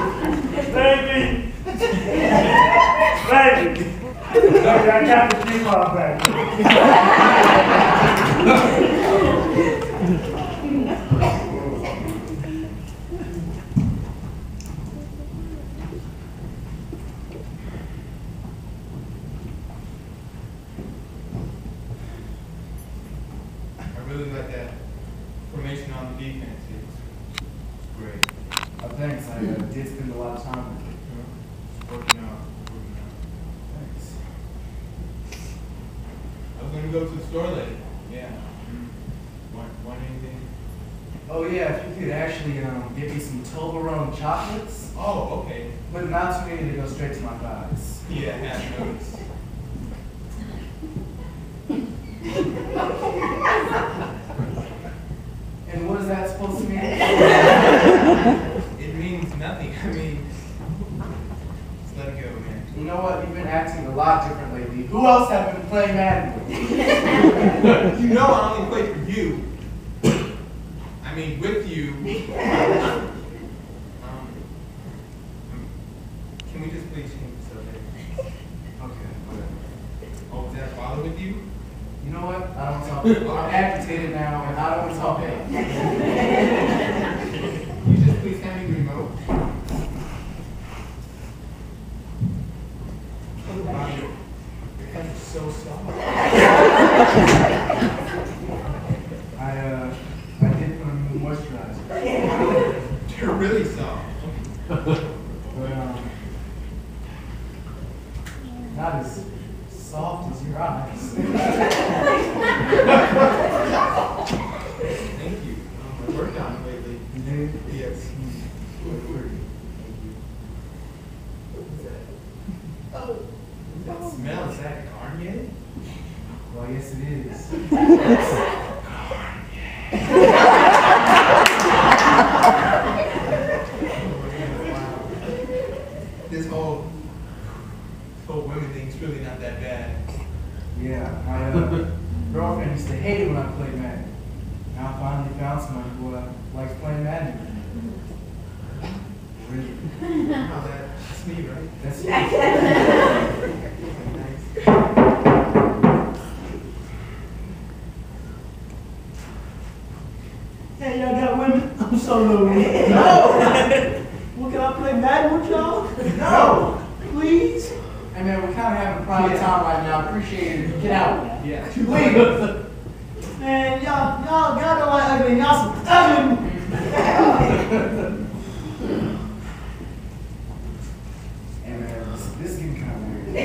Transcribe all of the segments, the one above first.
Baby! Baby! I got the G-Bob back. I really like that formation on the defense. It's great. Thanks. I did spend a lot of time with it. Working out. Thanks. I was going to go to the store later. Yeah. Want anything? Oh yeah, if you could actually get me some Toblerone chocolates, Oh, okay. but not too many to go straight to my thighs. Yeah, I have noticed. And what is that supposed to mean? It means nothing. I mean, just let it go, man. You know what? You've been acting a lot different lately. Who else have been playing Madden with? You know I only play for you. I mean, with you. Can we just please change the subject? Okay, whatever. Oh, is that a bother with you? You know what? I don't talk. I'm agitated now, and I don't talk. You just please hand me the remote. Wow, your hands are so soft. I did put on new moisturizer. They're really soft. But not as soft as your eyes. Thank you. I've worked on it lately. You did? Yes. Good work. Oh, that smell, is that Garnier? Well, yes, it is. This whole women thing's really not that bad. Yeah, my girlfriend used to hate it when I played Madden. Now I finally found someone who likes playing Madden. Really? Oh, that's me, right? That's you. Nice. Hey, y'all got women? I'm so lonely. No! Well, can I play Madden with y'all? No! Please? Hey man, we're kind of having a private time right now. Appreciate it. Get out. Yeah. Leave. Man, y'all don't like ugly. Y'all some ugly. Hey man, this is getting kind of weird.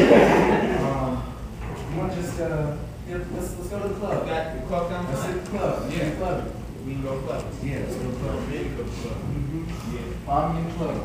You want to just let's go to the club. Got the club down Let's hit the club. Yeah. Club. We can go club. Yeah, let's go to the club. Really go club. Yeah. Follow me in the club.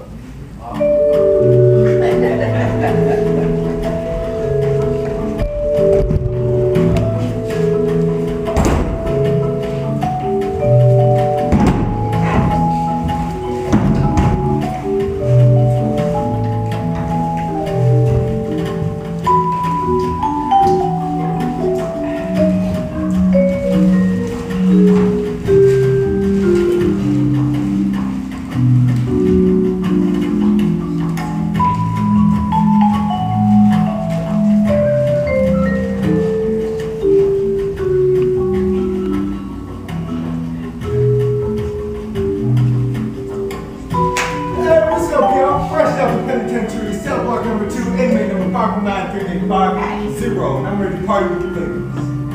And I'm ready to party with the ladies.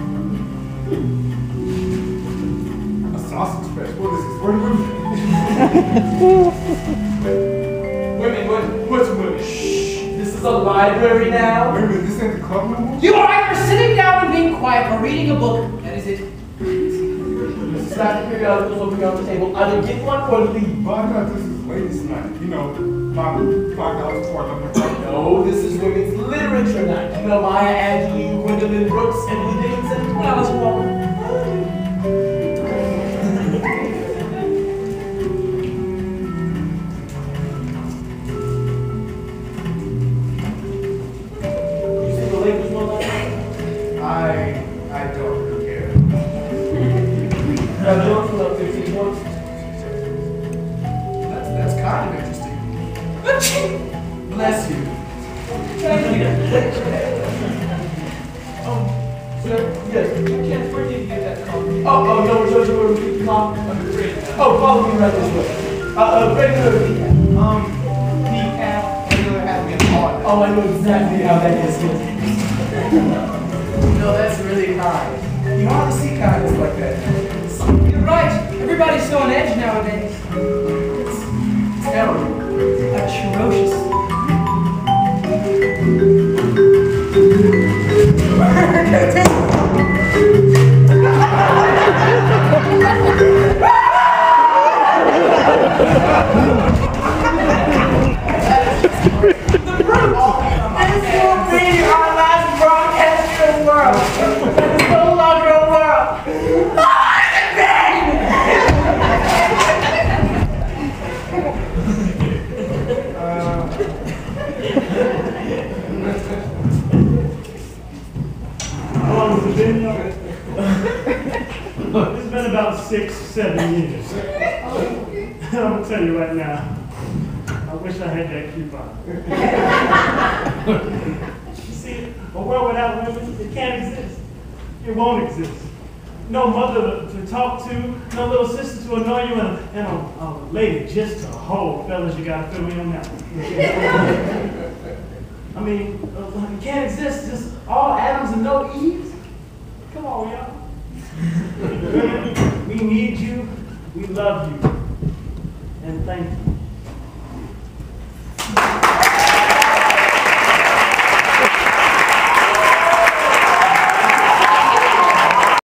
A sausage fest? What is this? Where the women? What's women? Shh, this is a library now. Wait a minute, this ain't the club no more? You are either sitting down and being quiet or reading a book. That is it. Slap the periodicals looking on the table. Either get one or leave. But I thought this was ladies' night. You know, $5 for $11. No, this is women's literature night. You know Maya Angelou, Gwendolyn Brooks, Emily Dickinson, Alice Walker. You see the Lakers one last night? I don't really care. Jordan put up 15 points. That's kind of interesting. Bless you. Yes, where did you get that coffee? Oh, no, we're repeat the coffee. I'm afraid not. Oh, follow me right this way. Regular decaf. Decaf, regular has me hard. Oh, I know exactly how that is. No, that's really high. You hardly see kindness like that. You're right. Everybody's so on edge nowadays. It's terrible. Atrocious. This will be our last broadcast in the world. It's no longer a world. How long has it been? It's been about 6, 7 years. I'm gonna tell you right now, I wish I had that coupon. You see, a world without women, it can't exist. It won't exist. No mother to talk to, no little sister to annoy you, and a lady just to hold. Fellas, you gotta fill me on that one. I mean, it can't exist, just all Adams and no Eves. Come on, y'all. We need you, we love you, and thank you.